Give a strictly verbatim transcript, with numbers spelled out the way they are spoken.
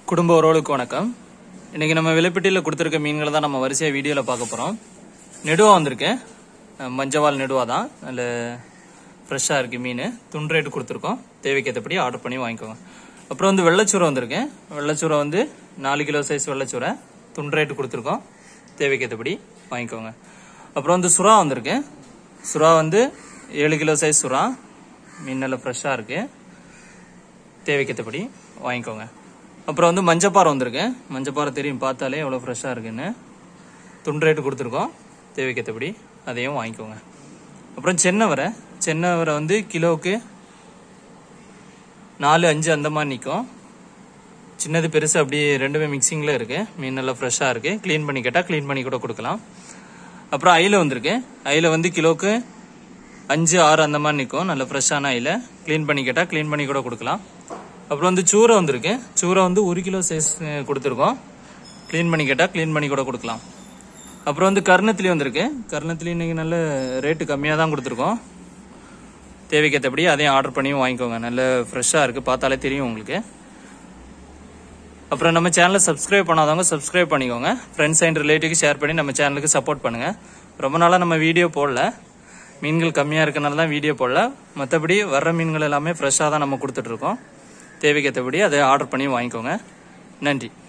குடும்ப உறவுகளுக்கு வணக்கம். இன்னைக்கு நம்ம விலைப்பட்டியில் கொடுத்துருக்க மீன்களை தான் நம்ம வரிசையாக வீடியோவில் பார்க்க போகிறோம். நெடுவா வந்திருக்கேன், மஞ்சவால் நெடுவா தான், நல்ல ஃப்ரெஷ்ஷாக இருக்குது மீன். துண்டு ரேட்டு கொடுத்துருக்கோம், தேவைக்கேற்றபடி ஆர்டர் பண்ணி வாங்கிக்கோங்க. அப்புறம் வந்து வெள்ளைச்சூரை வந்திருக்கேன். வெள்ளைச்சூரை வந்து நாலு கிலோ சைஸ் வெள்ளைச்சூரை துண்டு ரேட்டு கொடுத்துருக்கோம், தேவைக்கேற்றபடி வாங்கிக்கோங்க. அப்புறம் வந்து சுறா வந்திருக்கேன். சுறா வந்து ஏழு கிலோ சைஸ் சுறா, மீன் நல்லா ஃப்ரெஷ்ஷாக இருக்குது, தேவைக்கேற்றபடி வாங்கிக்கோங்க. அப்புறம் வந்து மஞ்சப்பாறை வந்திருக்கேன். மஞ்சப்பாறை தெரியும் பார்த்தாலே எவ்வளோ ஃப்ரெஷ்ஷாக இருக்குன்னு, துண்டு ரேட்டு கொடுத்துருக்கோம், தேவைக்கேற்றபடி அதையும் வாங்கிக்கோங்க. அப்புறம் சென்னவரை சென்னவரை வந்து கிலோவுக்கு நாலு அஞ்சு அந்த மாதிரி நிற்கும். சின்னது பெருசு அப்படி ரெண்டுமே மிக்சிங்கில் இருக்குது. மீன் நல்லா ஃப்ரெஷ்ஷாக இருக்குது. க்ளீன் பண்ணி கேட்டால் க்ளீன் பண்ணி கூட கொடுக்கலாம். அப்புறம் அயில வந்திருக்கு. அயில வந்து கிலோவுக்கு அஞ்சு ஆறு அந்த மாதிரி நிற்கும், நல்ல ஃப்ரெஷ்ஷான அயில. க்ளீன் பண்ணி கேட்டால் க்ளீன் பண்ணி கூட கொடுக்கலாம். அப்புறம் வந்து சூரை வந்திருக்கு. சூரை வந்து ஒரு கிலோ சைஸ் கொடுத்துருக்கோம், க்ளீன் பண்ணி கேட்டால் க்ளீன் பண்ணி கூட கொடுக்கலாம். அப்புறம் வந்து கர்ணத்திலி வந்திருக்கு. கர்ணத்திலி இன்னைக்கு நல்ல ரேட்டு கம்மியாக தான் கொடுத்துருக்கோம், தேவைக்கேற்றபடி அதையும் ஆர்டர் பண்ணியும் வாங்கிக்கோங்க. நல்ல ஃப்ரெஷ்ஷாக இருக்குது, பார்த்தாலே தெரியும் உங்களுக்கு. அப்புறம் நம்ம சேனலை சப்ஸ்கிரைப் பண்ணாதவங்க சப்ஸ்கிரைப் பண்ணிக்கோங்க. ஃப்ரெண்ட்ஸ் அண்ட் ரிலேட்டிவ்க்கு ஷேர் பண்ணி நம்ம சேனலுக்கு சப்போர்ட் பண்ணுங்கள். ரொம்ப நாளாக நம்ம வீடியோ போடல, மீன்கள் கம்மியாக இருக்கனால தான் வீடியோ போடல. மற்றபடி வர்ற மீன்கள் எல்லாமே ஃப்ரெஷ்ஷாக தான் நம்ம கொடுத்துட்ருக்கோம், தேவைக்கேற்றபடி அதை ஆர்டர் பண்ணி வாங்கிக்கோங்க. நன்றி.